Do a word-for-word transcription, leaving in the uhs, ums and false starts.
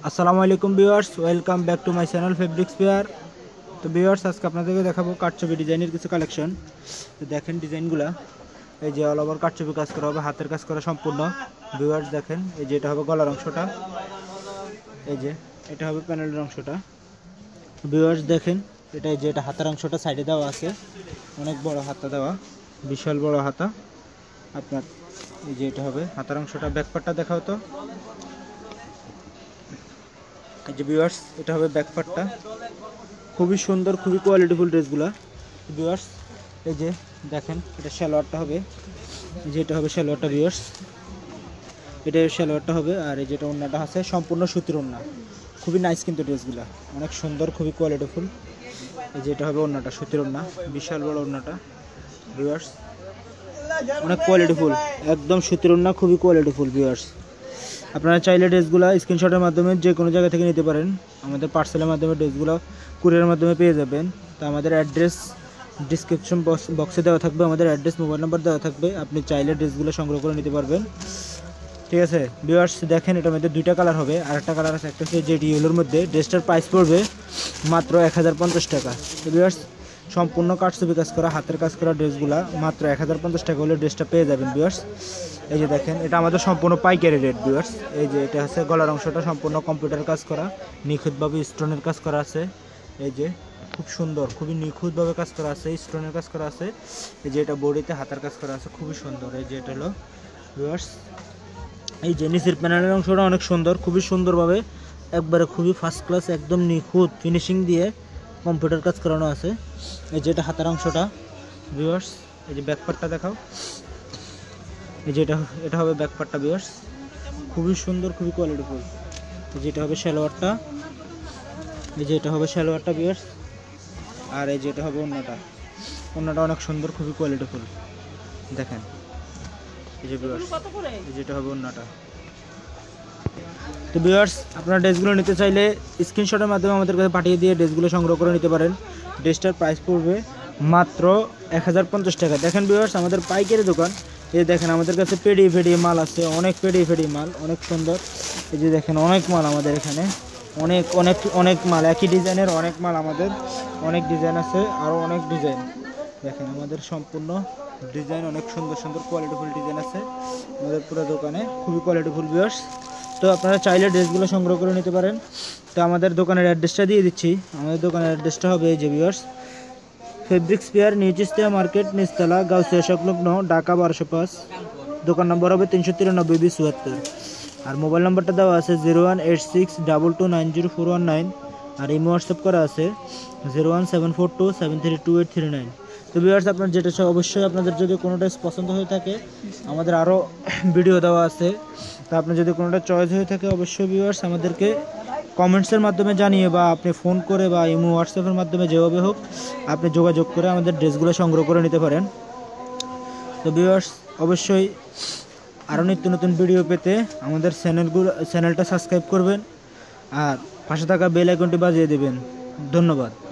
আসসালামু আলাইকুম viewers, welcome back to my channel fabrics pair. তো ভিউয়ার্স, আজকে আপনাদেরকে দেখাবো কাঠছবি ডিজাইনের কিছু কালেকশন। তো দেখেন ডিজাইনগুলো, এই যে অল ওভার কাঠছবি কাজ করা হবে, হাতের কাজ করা সম্পূর্ণ। ভিউয়ার্স দেখেন, এই যে এটা হবে গলার অংশটা, এই যে এটা হবে প্যানেলের অংশটা। ভিউয়ার্স দেখেন, এটা এই যে এটা হাতের অংশটা সাইডে দেওয়া আছে, অনেক বড় হাতা দেওয়া, বিশাল বড় হাতা আপনার। এই যে এটা হবে হাতের অংশটা। ব্যাকপার্টটা দেখাও তো। এই যে ভিউয়ার্স, এটা হবে ব্যাকপার্টটা। খুবই সুন্দর, খুবই কোয়ালিটিফুল ড্রেসগুলো। ভিউয়ার্স এই যে দেখেন, এটা সালোয়ারটা হবে, এই যে এটা হবে সালোয়ারটা। ভিউয়ার্স এটা সালোয়ারটা হবে, আর এই যেটা ওড়নাটা আছে সম্পূর্ণ সুতির ওড়না। খুবই নাইস কিন্তু ড্রেসগুলো, অনেক সুন্দর, খুবই কোয়ালিটিফুল। এই যে এটা হবে ওড়নাটা, সুতির ওড়না, বিশাল বড় ওড়নাটা। ভিউয়ার্স অনেক কোয়ালিটিফুল, একদম সুতির ওড়না, খুবই কোয়ালিটিফুল। ভিউয়ার্স আপনারা চাইলে ড্রেসগুলো স্ক্রিনশটের মাধ্যমে যে কোনো জায়গা থেকে নিতে পারেন। আমাদের পার্সেলের মাধ্যমে ড্রেসগুলো কুরিয়ারের মাধ্যমে পেয়ে যাবেন। তো আমাদের অ্যাড্রেস ডিসক্রিপশন বক্সে দেওয়া থাকবে, আমাদের অ্যাড্রেস, মোবাইল নাম্বার দেওয়া থাকবে। আপনি চাইলে ড্রেসগুলো সংগ্রহ করে নিতে পারবেন, ঠিক আছে। ভিউয়ার্স দেখেন, এটার মধ্যে দুইটা কালার হবে, আর একটা কালার আছে, একটা হচ্ছে যেটি ইয়েলোর মধ্যে। ড্রেসটার প্রাইস পড়বে মাত্র এক হাজার পঞ্চাশ টাকা। তো ভিউয়ার্স সম্পূর্ণ কাঠছবি কাজ করা, হাতের কাজ করা ড্রেসগুলো মাত্র এক হাজার পঞ্চাশ টাকা হলে ড্রেসটা পেয়ে যাবেন। ভিউয়ার্স এই যে দেখেন, এটা আমাদের সম্পূর্ণ পাইকারি রেট। ভিউয়ার্স এই যে এটা হচ্ছে গলার অংশটা, সম্পূর্ণ কম্পিউটার কাজ করা, নিখুঁতভাবে স্টোনের কাজ করা আছে। এই যে খুব সুন্দর, খুবই নিখুঁতভাবে কাজ করা আছে, স্টোনের কাজ করা আছে। এই যে এটা বডিতে হাতের কাজ করা আছে, খুবই সুন্দর। এই যে এটা হলো ভিউয়ার্স, এই যে নিচের প্যানেলের অংশটা অনেক সুন্দর, খুবই সুন্দরভাবে, একবারে খুবই ফার্স্ট ক্লাস, একদম নিখুঁত ফিনিশিং দিয়ে কম্পিউটার কাজ করানো আছে। এই যে এটা হাতের অংশটা। ভিউয়ার্স এই যে ব্যাকপার্টটা দেখাও। এই যে এটা এটা হবে ব্যাকপার্টটা। ভিউয়ার্স খুবই সুন্দর, খুবই কোয়ালিটিফুল। এই যে এটা হবে সালোয়ারটা, এই যে এটা হবে সালোয়ারটা। ভিউয়ার্স আর এই যে এটা হবে ওড়নাটা। ওড়নাটা অনেক সুন্দর, খুবই কোয়ালিটিফুল। দেখেন এই যে ভিউয়ার্স, এই যে এটা হবে ওড়নাটা। তো ভিউয়ার্স আপনারা ড্রেসগুলো নিতে চাইলে স্ক্রিনশটের মাধ্যমে আমাদের কাছে পাঠিয়ে দিয়ে ড্রেসগুলো সংগ্রহ করে নিতে পারেন। ড্রেসটার প্রাইস পড়বে মাত্র এক হাজার পঞ্চাশ টাকা। দেখেন ভিউয়ার্স, আমাদের পাইকারি দোকান। এই দেখেন আমাদের কাছে পেডি ফেডি মাল আছে, অনেক পেডি ফেডি মাল, অনেক সুন্দর। এই যে দেখেন অনেক মাল আমাদের এখানে, অনেক অনেক অনেক মাল, একই ডিজাইনের অনেক মাল আমাদের, অনেক ডিজাইন আছে, আরও অনেক ডিজাইন। দেখেন আমাদের সম্পূর্ণ ডিজাইন, অনেক সুন্দর সুন্দর কোয়ালিটিফুল ডিজাইন আছে আমাদের পুরো দোকানে, খুবই কোয়ালিটিফুল। ভিউয়ার্স তো আপনারা চাইলে ড্রেসগুলো সংগ্রহ করে নিতে পারেন। তো আমাদের দোকানের অ্যাড্রেসটা দিয়ে দিচ্ছি। আমাদের দোকানের অ্যাড্রেসটা হবে এই যে viewers, fabrics pair, new Chistia market, নিচতলা, গাউসিয়া সংলগ্ন, ঢাকা বারোশো পাঁচ। দোকান নম্বর হবে তিনশো তিরানব্বই বিশ চুয়াত্তর। আর মোবাইল নাম্বারটা দেওয়া আছে zero one eight six double two nine zero four one nine. আর ইমো হোয়াটসঅ্যাপ করা আছে zero one seven four two seven three two eight three nine. তো ভিউয়ার্স আপনার যেটা অবশ্যই, আপনাদের যদি কোনোটা পছন্দ হয়ে থাকে, আমাদের আরও ভিডিও দেওয়া আছে। তা আপনার যদি কোনোটা চয়েস হয়ে থাকে, অবশ্যই ভিউয়ার্স আমাদেরকে কমেন্টসের মাধ্যমে জানিয়ে, বা আপনি ফোন করে, বা ইমো হোয়াটসঅ্যাপের মাধ্যমে যেভাবে হোক আপনি যোগাযোগ করে আমাদের ড্রেসগুলো সংগ্রহ করে নিতে পারেন। তো ভিউয়ার্স অবশ্যই আরও নিত্য নতুন ভিডিও পেতে আমাদের চ্যানেলগুলো চ্যানেলটা সাবস্ক্রাইব করবেন, আর পাশে থাকা বেল আইকনটি বাজিয়ে দেবেন। ধন্যবাদ।